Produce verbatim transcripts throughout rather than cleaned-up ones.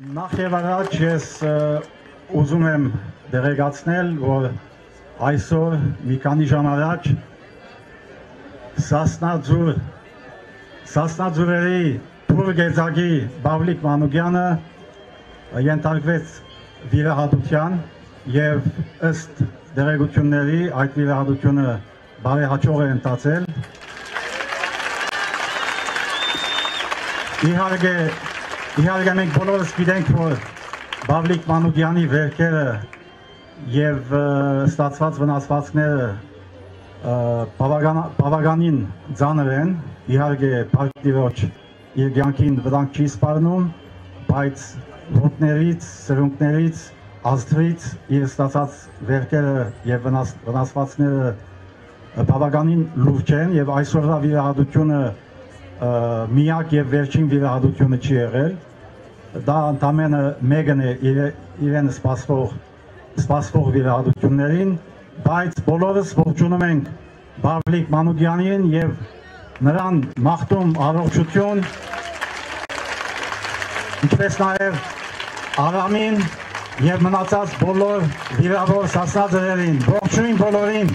Նախ եւ առաջ ես ուզում եմ դեղեկացնել, որ այսօր մի քանի ժամ առաջ Սասնաձուր Սասնաձուրերի Փուրգեզագի Բավլիկ Մանուկյանը ենթարկվեց վիրահատության եւ ըստ դեղեցությունների այդ վիրահատությունը բարեհաջող է ընթացել։ Իհարկե Իհարկե մենք բոլորս գիտենք, որ Բավլիկ Մանուկյանի վերքերը եւ ստացված վնասվածքները բավականին ծանր են, իհարկե Փարքտիրոջ իր կյանքին վտանգ չի սպառնում, բայց ոտներից, սրունքներից, ազդրից իր ստացած վերքերը եւ վնասվածքները բավականին լուրջ են եւ այսօրվա վիրահատությունը միակ եւ վերջին վիրահատությունը չի եղել, դա ընդամենը մեկն է իրեն սպասվող սպասվող վիրահատություններին, բայց բոլորս ողջունում ենք Բավլիկ Մանուկյանին եւ նրան մաղթում առողջություն, ինչպես նաեւ Արամին եւ մնացած բոլոր վիրավոր սասնաձրերին, ողջույն բոլորին։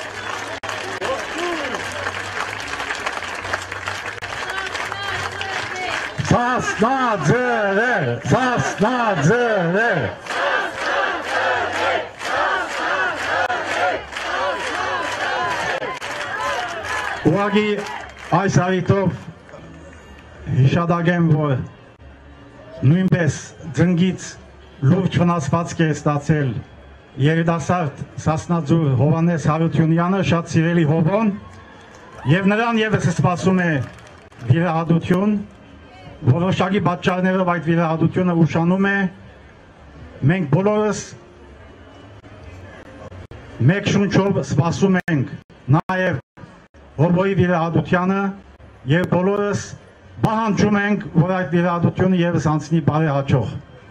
Սասնաձրեր, Սասնաձրեր, ուղղակի այս առիթով հիշադակեմ, որ նույնպես ծնկից լուրջ վնասվածք է ստացել երիտասարդ Սասնաձուր Հովհաննես Հարությունյանը, շատ սիրելի Հովոն, եւ նրան եւս սպասում է վիրահատություն, որոշակի պատճառներով այդ վիրահատությունը ուշանում է, մենք բոլորս մեկ շունչով սպասում ենք նաեւ Հովոյի վիրահատությանը եւ բոլորս պահանջում ենք, որ այդ վիրահատությունը եւս անցնի բարեհաջող։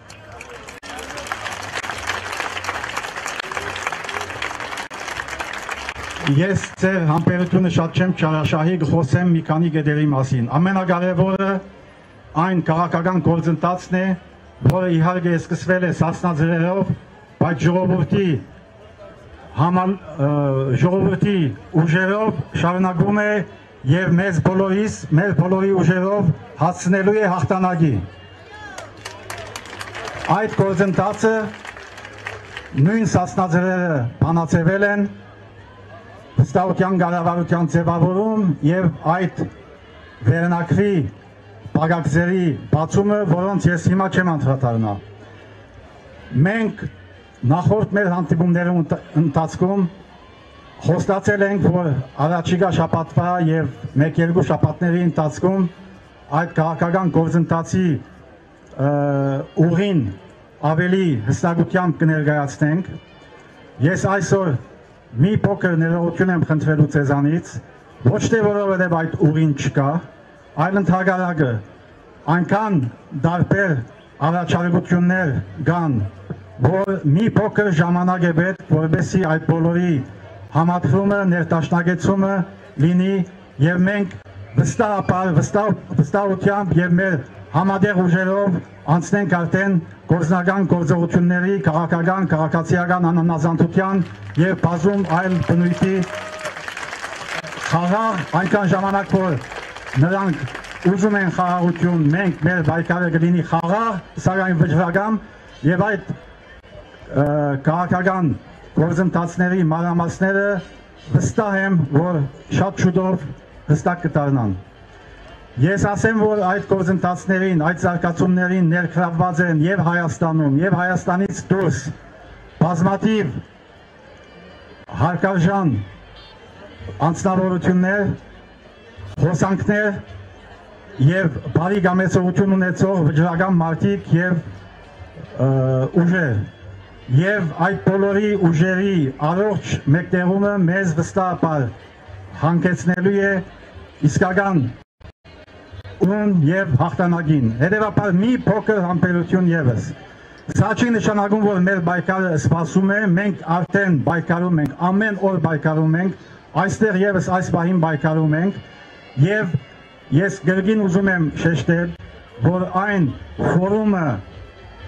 Ես ձեր համբերությունը շատ չեմ չարաշահի, կխոսեմ մի քանի գետերի մասին։ Ամենակարևորը այն քաղաքական գործընթացն է, որը իհարկե սկսվել է Սասնաձրերով, բայց ժողովրդի Համալ ժողովրդի ուժերով շարունակվում է եւ մեզ բոլորիս, մեր բոլորի ուժերով հասցնելու է հաղթանակի։ Այդ գործընթացը նույն Սասնաձրերը բանացվել են, վստահության կառավարության ձևավորում եւ այդ վերնակրի բաղաքսերի բացումը, որոնց ես հիմա չեմ անդրադառնա։ Մենք նախորդ մեր հանդիպումներում ընթացքում խոստացել ենք, որ առաջիկա շաբաթվա եւ մեկ-երկու շաբաթների ընթացքում այդ քաղաքական գործընթացի ուղին ավելի հստակությամբ կներկայացնենք։ Ես այսօր մի փոքր ներողություն եմ խնդրելու ձեզանից, ոչ թե որովհետեւ այդ ուղին չկա, այլ ընդհակառակը այնքան դարբեր առաջարկություններ կան, որ մի փոքր ժամանակ է պետք, որովհետեւ այդ բոլորի համադրումը, ներդաշնակեցումը լինի եւ մենք վստահաբար, վստահությամբ եւ մեր համատեղ ուժերով անցնենք արդեն գործնական գործողությունների, քաղաքական, քաղաքացիական անհնազանդության եւ բազում այլ բնույթի խաղաղ, այնքան ժամանակ, որ նրանք ուզում են խաղաղություն, մենք մեր պայքարը կլինի խաղաղ, սակայն վճռական եւ այդ քաղաքական գործընթացների մանրամասները վստահ եմ, որ շատ շուտով հստակ կդառնան։ Ես ասեմ, որ այդ գործընթացներին, այդ զարգացումներին ներգրավված են եւ Հայաստանում, եւ Հայաստանից դուրս բազմաթիվ հարգարժան անձնավորություններ, խոսանքներ եւ բարի գամեցողություն ունեցող վճռական մարդիկ եւ ուժեր։ Եվ այդ բոլորի ուժերի առողջ մեկտեղումը մեզ վստահաբար հանգեցնելու է իսկական ուն եւ հաղթանակին։ Հետևաբար մի փոքր համբերություն եւս։ Սա չի նշանակում, որ մեր պայքարը սպասում է, մենք արդեն պայքարում ենք, ամեն օր պայքարում ենք, այստեղ եւս այս պահին պայքարում ենք եւ ես գրգին ուզում եմ շեշտել, որ այն ֆորումը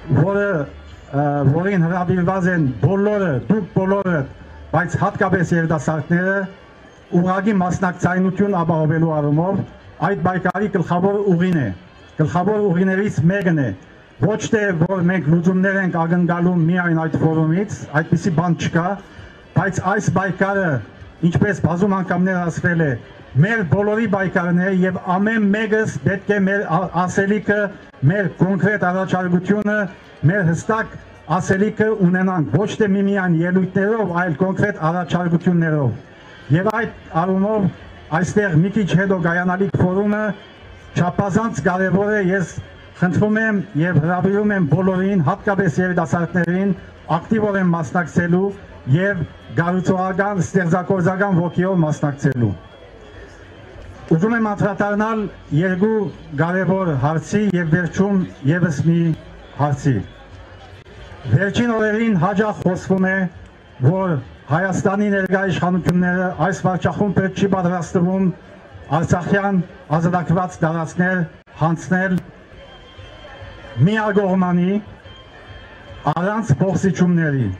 որը որին հրավիրված են բոլորը, դուք բոլորը, բայց հատկապես երիտասարդները ուղղակի մասնակցայնություն ապահովելու առումով այդ պայքարի գլխավոր ուղին է, գլխավոր ուղիներից մեկն է, ոչ թե որ մենք լուծումներ ենք ակնկալում միայն այդ ֆորումից, այդպիսի բան չկա, բայց այս պայքարը, ինչպես բազում անգամներ ասվել է, մեր բոլորի պայքարն է եւ ամեն մեկս պետք է մեր ասելիքը, մեր կոնկրետ առաջարկությունը, մեր հստակ ասելիքը ունենանք, ոչ թե միմիան ելույթներով, այլ կոնկրետ առաջարկություններով։ Եվ այդ առումով այստեղ մի քիչ հետո կայանալիք ֆորումը չափազանց կարևոր է, ես խնդրում եմ եւ հրավիրում եմ բոլորին, հատկապես երիտասարդներին, ակտիվորեն մասնակցելու եւ գառուցողական, ստեղծագործական ոգիով մասնակցելու։ Ուզում եմ անդրադառնալ երկու կարևոր հարցի եւ վերջում եւս մի հարցի։ Վերջին օրերին հաճախ խոսվում է, որ Հայաստանի ներկա իշխանությունները այս վարչախումբը չի պատրաստվում Արցախյան ազատագրված տարածքներ հանձնել միակողմանի առանց փոխզիջումների։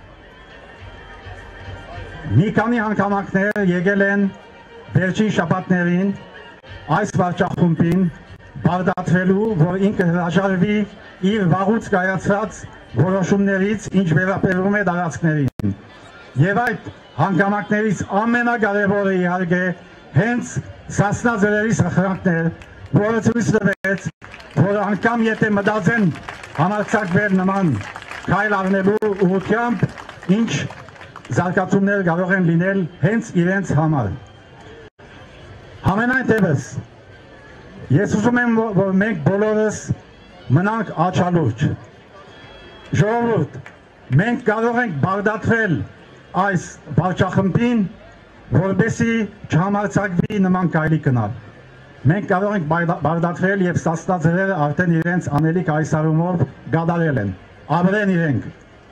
Մի քանի հանգամանքներ եկել են վերջին շաբաթներին այս վարչախումբին բարդացվելու, որ ինքը հրաժարվի իր վաղուց կայացած որոշումներից, ինչ վերաբերում է տարածքներին։ Եվ այդ հանգամանքներից ամենակարևորը իհարկե հենց Սասնա ձորերի սխրանքն էր, որը ցույց տվեց, որ անգամ եթե մտածեն համարձակվել նման քայլ առնելու ուղղությամբ, ինչ զարգացումներ կարող են լինել հենց իրենց համար։ Համենայն դեպս, ես ուզում եմ, որ մենք բոլորս մնանք աչալուրջ։ Ժողովուրդ, մենք կարող ենք բարդացնել այս վարչախմբին, որպեսզի չհամարձակվի նման քայլի գնալ։ Մենք կարող ենք բարդացնել եւ Սասնա ձորերը արդեն իրենց անելիք այս առումով գադարել են, ապրեն իրենք։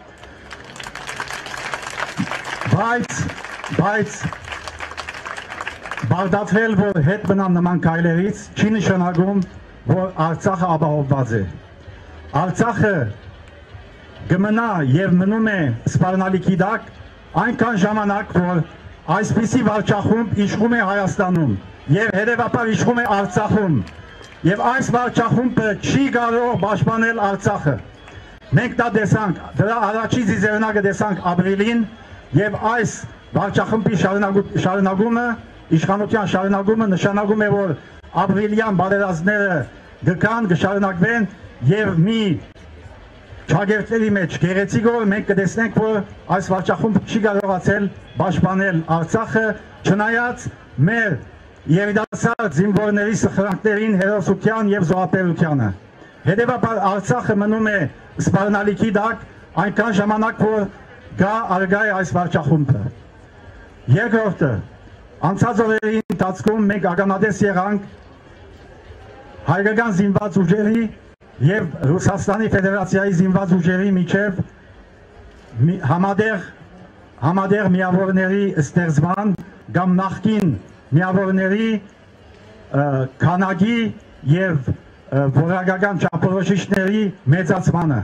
Բայց, բայց բարդացվել, որ հետ մնան նման քայլերից, չի նշանակում, որ Արցախը ապահովված է։ Արցախը կմնա եւ մնում է սպառնալիքի տակ այնքան ժամանակ, որ այսպիսի վարչախումբ իշխում է Հայաստանում եւ հետեւաբար իշխում է Արցախում եւ այս վարչախումբը չի կարող պաշտպանել Արցախը։ Մենք դա տեսանք, դրա առաջի ձիզերնակը տեսանք ապրիլին եւ այս վարչախմբի շարունակումը, իշխանության շարունակումը նշանակում է, որ ապրիլյան բարերազները գկան, կշարունակվեն եւ մի Չագերտների մեջ գեղեցիկ օր մենք կտեսնենք, որ այս վարչախումբը չի կարողացել պաշտպանել Արցախը, չնայած մեր երիտասարդ զինվորների սխրանքներին, հերոսության եւ զոհաբերությանը։ Հետևաբար Արցախը մնում է սպառնալիքի տակ այնքան ժամանակ, որ գա արգա է այս վարչախումբը։ Երկրորդը, անցած օրերի ընթացքում մենք ականատես եղանք հայկական զինված ուժերի եւ Ռուսաստանի Ֆեդերացիայի զինված ուժերի միջև համադեղ համադեղ միավորների ստեղծման կամ նախկին միավորների քանակի եւ որակական չափորոշիչների մեծացմանը։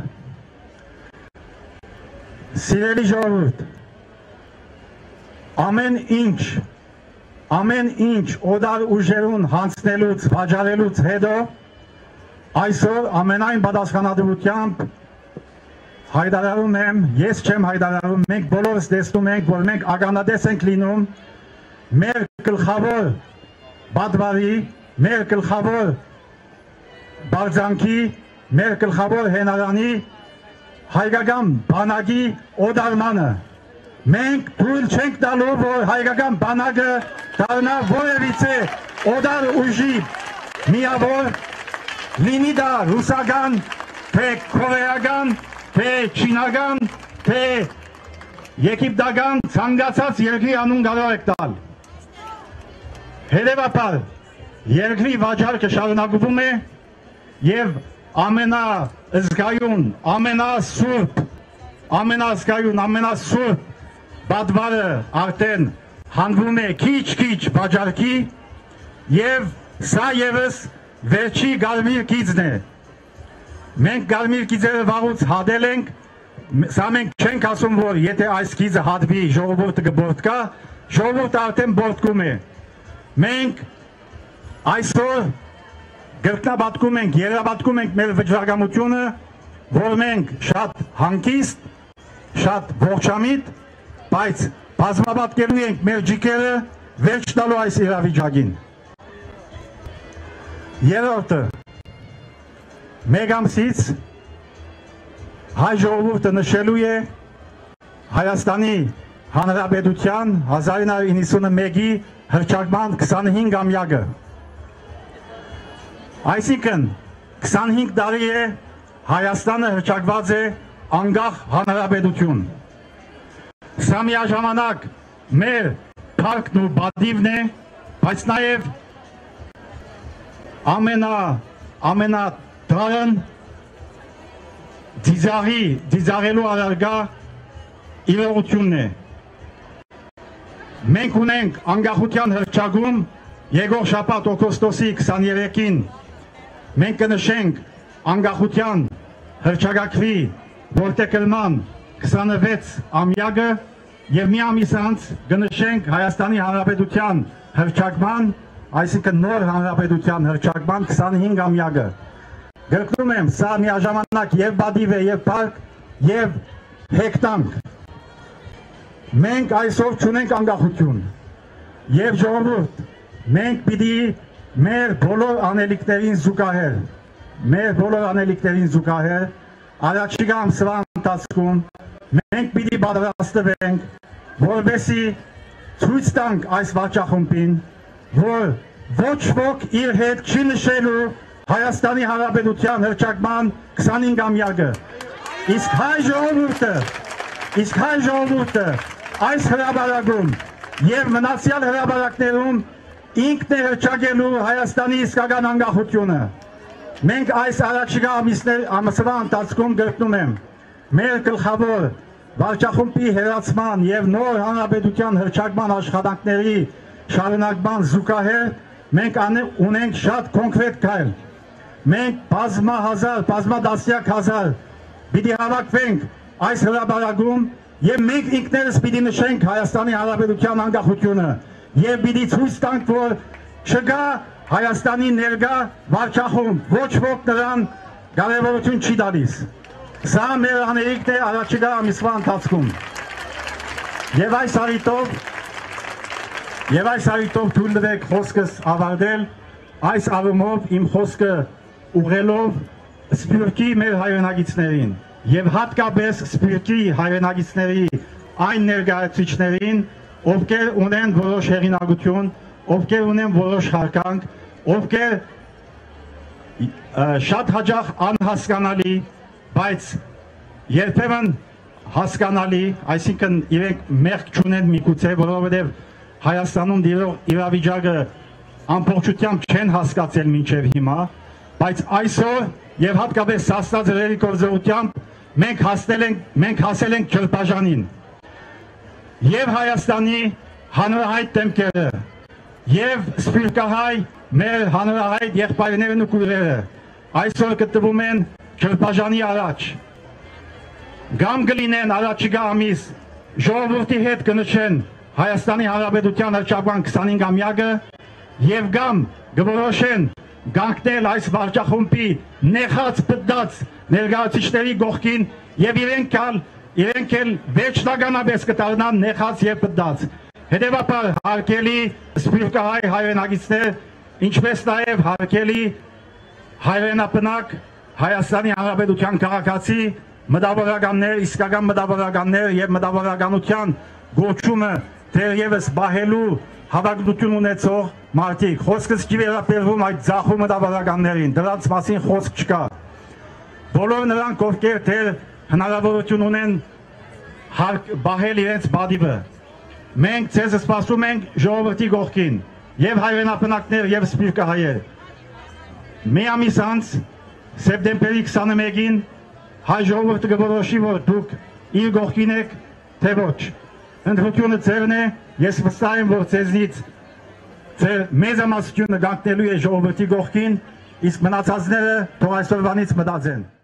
Սիրելի ժողովուրդ, ամեն ինչ ամեն ինչ օդար ուժերուն հանձնելուց, վաճառելուց հետո այսօր ամենայն պատասխանատվությամբ հայտարարում եմ, ես չեմ հայտարարում, մենք բոլորս տեսնում ենք, որ մենք ականատես ենք լինում մեր գլխավոր բադվարի, մեր գլխավոր բարձանքի, մեր գլխավոր հենարանի հայկական բանակի օդարմանը։ Մենք թույլ չենք տալու, որ հայկական բանակը դառնա որևիցե օդար ուժի միավոր, լինի դա ռուսական, թե կորեական, թե չինական, թե եգիպտական ցանկացած երկրի անուն կարող եք տալ։ Հետևաբար երկրի վաճառքը շարունակվում է եւ ամենազգայուն, ամենասուրբ, ամենազգայուն, ամենասուրբ բադվարը արդեն հանվում է քիչ-քիչ վաճառքի եւ սա եւս վերջի գարմիր գիծն է։ Մենք Գարմիր գիծերը վաղուց հատել ենք, սա մենք չենք ասում, որ եթե այս գիծը հատվի ժողովուրդը կբորդկա, ժողովուրդը արդեն բորդկում է։ Մենք այսօր գրկնաբատկում ենք, երրաբատկում ենք մեր վճռականությունը, որ մենք շատ հանգիստ, շատ ողջամիտ, բայց բազմապատկելու ենք մեր ջիկերը վերջ տալու այս իրավիճակին։ Երրորդը, մեկ ամսից հայ ժողովուրդը նշելու է Հայաստանի Հանրապետության հազար ինը հարյուր իննսունմեկի հռչակման քսանհինգամյակը։ Այսինքն քսանհինգ տարի է Հայաստանը հռչակված է անկախ հանրապետություն։ Սա միաժամանակ մեր փառքն ու բադիվն է, բայց նաև ամենա ամենադարն դիզաղի դիզաղելու առարգա իրողությունն է։ Մենք ունենք անկախության հռչակում եկող շաբաթ օգոստոսի քսաներեքին մենք կնշենք անկախության հռչակագրի որդեգրման քսանվեց ամյակը եւ մի ամիս անց կնշենք Հայաստանի Հանրապետության հռչակման, այսինքն նոր հանրապետության հռչակման քսանհինգամյակը։ Գրկնում եմ, սա միաժամանակ եւ բադիվ է, եւ փառք, եւ հեքտանք։ Մենք այսօր չունենք անկախություն եւ ժողովուրդ, մենք պիտի մեր բոլոր անելիքներին զուգահեռ, մեր բոլոր անելիքներին զուգահեռ առաջիկա ամսվա ընթացքում մենք պիտի պատրաստվենք, որպեսզի ցույց տանք այս վարչախումբին, որ ոչ ոք իր հետ չի նշելու Հայաստանի Հանրապետության հռչակման քսանհինգամյակը։ Իսկ հայ ժողովուրդը, իսկ հայ ժողովուրդը այս հրապարակում եւ մնացյալ հրապարակներում ինքն է հռչակելու Հայաստանի իսկական անկախությունը։ Մենք այս առաջիկա ամսվա ընթացքում գրկնում եմ մեր գլխավոր վարչախումբի հերացման եւ նոր հանրապետության հռչակման աշխատանքների շարունակման զուգահեռ մենք ունենք շատ կոնկրետ քայլ։ Մենք բազմահազար, բազմադասյակ հազար պիտի հավաքվենք այս հրապարակում եւ մենք ինքներս պիտի նշենք Հայաստանի Հանրապետության անկախությունը եւ պիտի ցույց տանք, որ չկա Հայաստանի ներկա վարչախումբ, ոչ ոք նրան կարևորություն չի տալիս։ Սա մեր անելիքն է առաջիկա ամիսվա ընթացքում։ Եվ այս առիթով, եւ այս առիթով թույլ տվեք խոսքս ավարտել, այս առումով իմ խոսքը ուղղելով Սփյուռքի մեր հայրենակիցներին եւ հատկապես Սփյուռքի հայրենակիցների այն ներկայացուցիչներին, ովքեր ունեն որոշ հեղինակություն, ովքեր ունեն որոշ հարկանք, ովքեր շատ հաճախ անհասկանալի, բայց երբեմն հասկանալի, այսինքն իրենք մեղք չունեն միգուցե, որովհետև Հայաստանում դիրող իրավիճակը ամբողջությամբ չեն հասկացել մինչև հիմա, բայց այսօր եւ հատկապես սաստածրերի գործողությամբ մենք հասել ենք, մենք հասել ենք ջրբաժանին։ Եվ Հայաստանի հանրահայտ դեմքերը, եւ սփյուռքահայ մեր հանրահայտ եղբայրներն ու քույրերը այսօր գտնվում են ջրբաժանի առաջ։ Գամ կլինեն առաջիկա ամիս ժողովրդի հետ կնշեն Հայաստանի Հանրապետության հռչակման քսանհինգամյակը եւ գամ կորոշեն գանկնել այս վարչախումբի նեղած պտտած ներկայացուցիչների գողքին եւ իրենք ալ իրենք էլ վերջնականապես կդառնան նեղած եւ պտտած։ Հետևաբար հարգելի սփյուռքահայ հայրենակիցներ, ինչպես նաեւ հարգելի հայրենապնակ Հայաստանի Հանրապետության քաղաքացի մտավորականներ, իսկական մտավորականներ եւ մտավորականության գոչումը դեռևս բահելու հավակնություն ունեցող մարդիկ, խոսքս չի վերաբերվում այդ ձախու մտավորականներին, դրանց մասին խոսք չկա։ Բոլոր նրանք, ովքեր դեռ հնարավորություն ունեն բահել իրենց բադիվը, մենք ձեզ սպասում ենք ժողովրդի կողքին, եւ հայրենապնակներ եւ սփյուռքահայեր։ Մի ամիս անց սեպտեմբերի քսանմեկին հայ ժողովուրդը կորոշի, որ դուք իր կողքին եք, թե ոչ։ Ընտրությունը ձերն է, ես վստահ եմ, որ ձեզնից ձեր մեծամասնությունը կանգնելու է ժողովրդի կողքին, իսկ մնացածները թող այսօրվանից մտածեն։